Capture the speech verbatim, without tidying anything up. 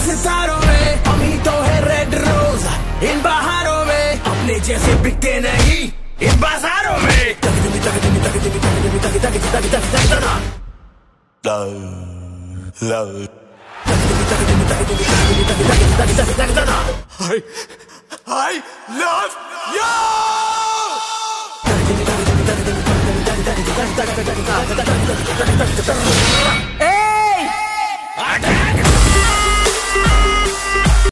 सितारों में, हम ही तो है रेड रोज इन बहारों में, अपने जैसे बिकते नहीं इन बाजारों में। I, I love you!